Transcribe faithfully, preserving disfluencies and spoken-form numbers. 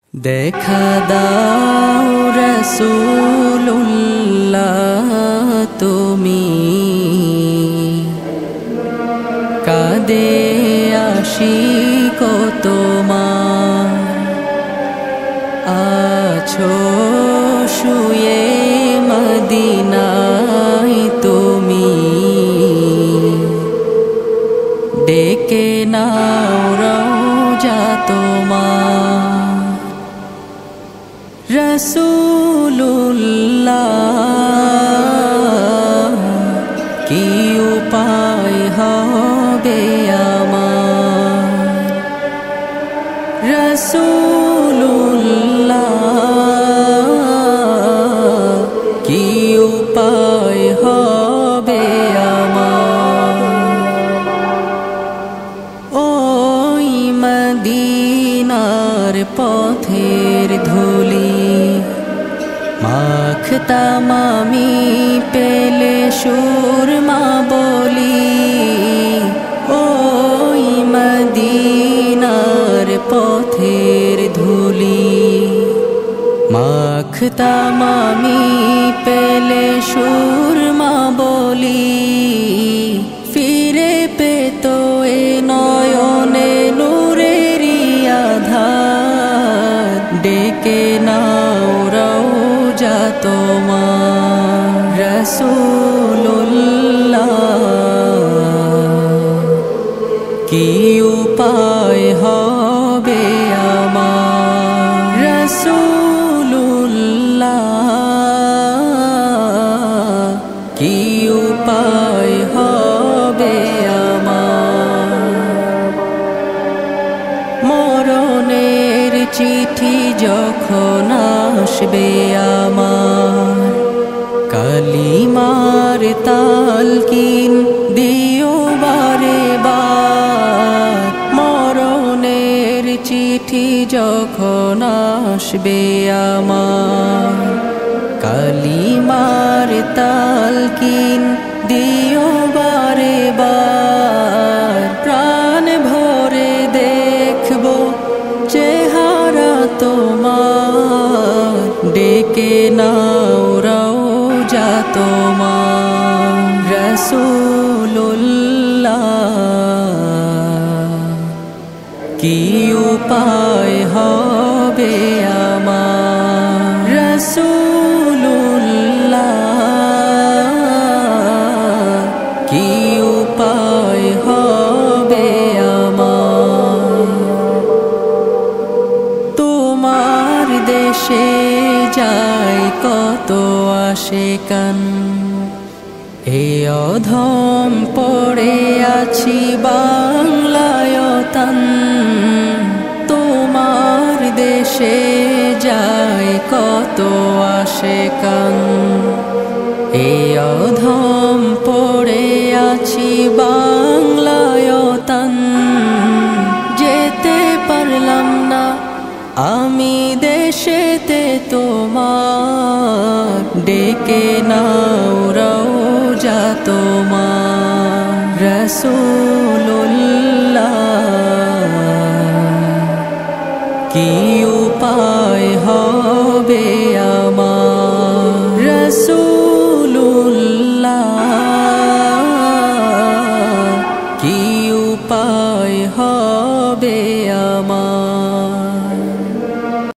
দেখা দাও রাসূলুল্লাহ তুমি, কাঁদে আশিক তোমার, আছো শুয়ে মদিনায় তুমি, ডেকে নাও রওজা তোমার। রাসূলুল্লাহ কি উপায় হবে আমার, রাসূলুল্লাহ কি উপায় হবে আমার। ওই মদিনার পথের ধুলি মাখতাম আমি পেলে সুরমা বলি, ওই মদিনার পথের ধুলি মাখতাম আমি পেলে সুরমা বলি, ফিরে পেত এ নয়নে নূরেরি আধার, ডেকে নাও রওজা তোমার। রাসূলুল্লাহ কি উপায় হবে আমার, রাসূলুল্লাহ কি উপায় হবে আমার। মরণের চিঠি যখন আসবে আমার, কালিমার তালকিন দিও বারে বার। মরণের চিঠি যখন আসবে আমার, কালিমার তালকিন দিও বারে বার। প্রাণ ভরে দেখবো চেহারা তোমার, ডেকে নাও রওজা তোমার। রাসূলুল্লাহ কি উপায় হবে আমার, রাসূলুল্লাহ কি উপায় হবে আমার। তোমার দেশে যায় কত আশিকান, এ অধম পড়ে আছি বাংলায় তান। তোমার দেশে যায় কত আশিকান, এ অধম পড়ে আছি বাংলায় তান। যেতে পারলাম না আমি দেশেতে তোমার, ডেকে নাও রওজা তোমার। রাসূলুল্লাহ কি উপায় হবে